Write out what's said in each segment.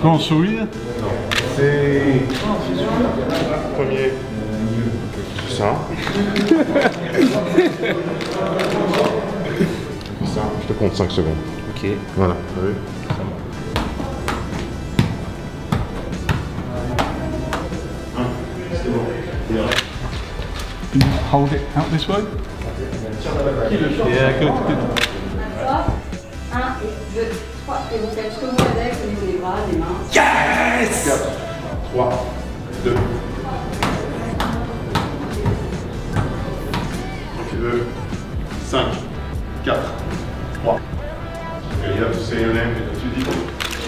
Comment sourire? C'est... Premier. C'est ça. Ça, je te compte 5 secondes. Ok. Voilà, t'as vu? Hold it out this way. Yeah, good, good. 1 et 2, 3. Et vous faites ce que vous voulez avec au niveau des bras, des mains. Yes! 4, 3, 2. Tu veux 5, 4, 3. Et là, tu sais, Yolène, tu dis.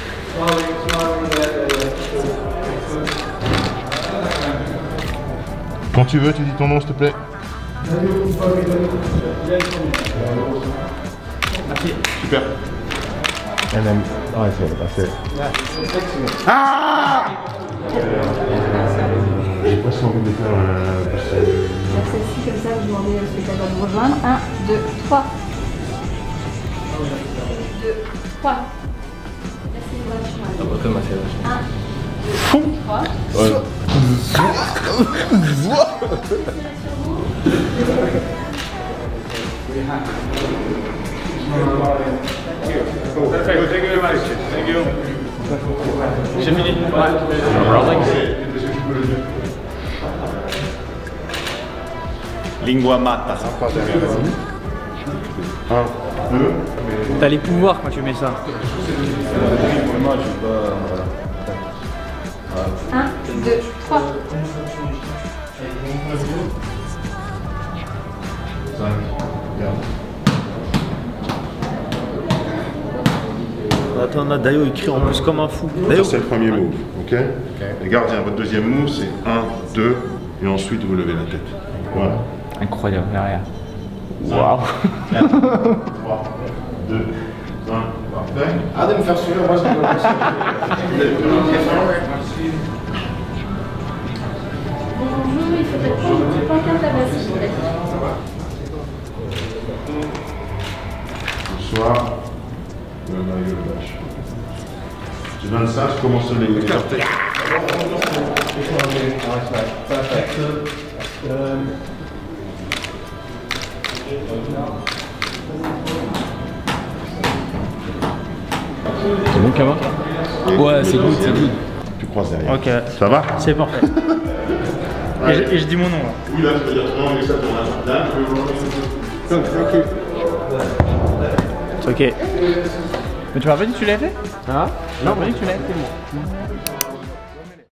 Quand tu veux, tu dis ton nom, s'il te plaît. Super. Elle aime. Ouais, c'est passé. Ah! J'ai pas si envie de faire Celle-ci, comme ça, vous demandez au spectateur de vous rejoindre. 1, 2, 3. 2, 3. Ah bah comme ma fait 1, 2, 3. J'ai fini. Lingua mata. 1, 2. T'as les pouvoirs quand tu mets ça. 1, 2, 3. 5, 4. Attends, on a Dayo écrit en plus comme un fou. Ça, c'est le premier move, ok? Les gardiens, votre deuxième move, c'est 1, 2, et ensuite vous levez la tête. Voilà. Incroyable, derrière. 3, 2, 1, parfait. Ah, de me faire suivre, moi, ça me passer. Bonjour, il faudrait pas qu'un tabac, s'il vous plaît. Bonsoir. Le maillot lâche. Tu donnes ça, je commence à les écarter. C'est bon, Kama? Ouais, c'est good, c'est good. Tu croises derrière. Ok. Ça va? C'est parfait. Et je dis mon nom là. Oui, là, je peux dire ton nom, mais ça, ton agenda. Ok. Mais tu m'as pas dit que tu l'avais fait? Hein? Non, tu m'as dit que tu l'avais fait.